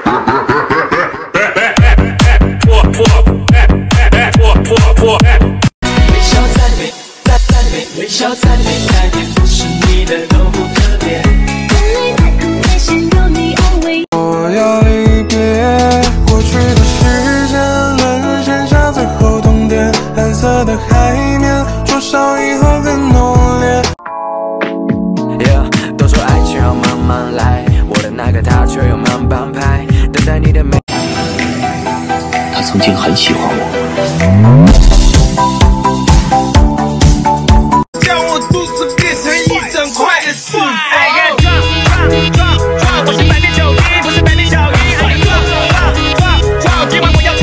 微笑赞美，再也不是你的都不特别。眼泪在哭，在先有你安慰。 我要离别过去的时间，沦陷下最后终点。蓝色的海面，灼烧以后更浓烈。 都说爱情要慢慢来，我的那个他却又慢半拍，等待你的美。 他曾经很喜欢我。 不是百变九一，不是百变小一，今晚我要出。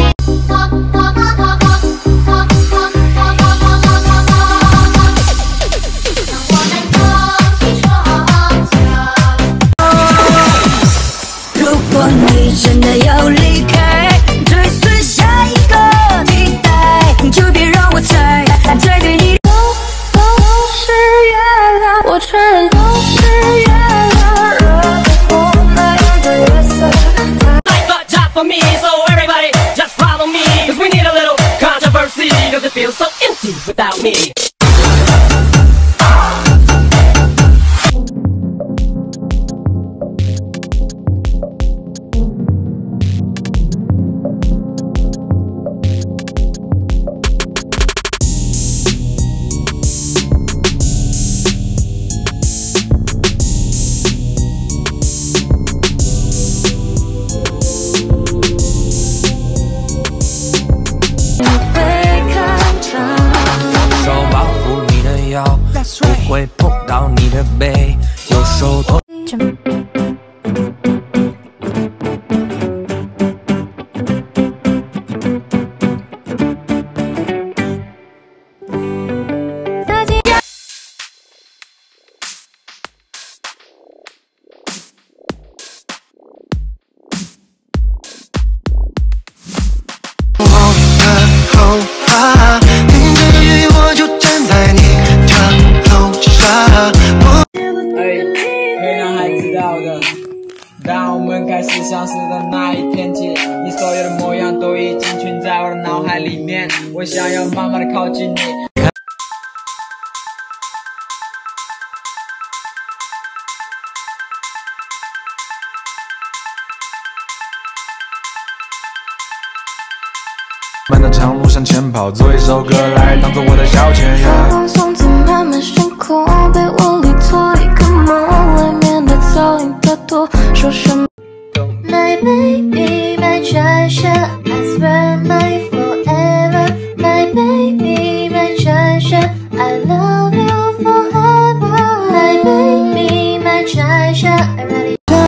如果你真的要离开，追随下一个替代，就别让我再对你。都是月亮，我承认都是月亮。 For me, so everybody just follow me, cause we need a little controversy, cause it feels so empty without me. 不会碰到你的背，有手痛。 当我们开始消失的那一天起，你所有的模样都已经存在我的脑海里面。我想要慢慢的靠近你。 漫漫长路向前跑，做一首歌来当做我的消遣。 放松在慢慢升空，被窝里做一个梦，来面对噪音的多，说什么？My baby， 白衬衫。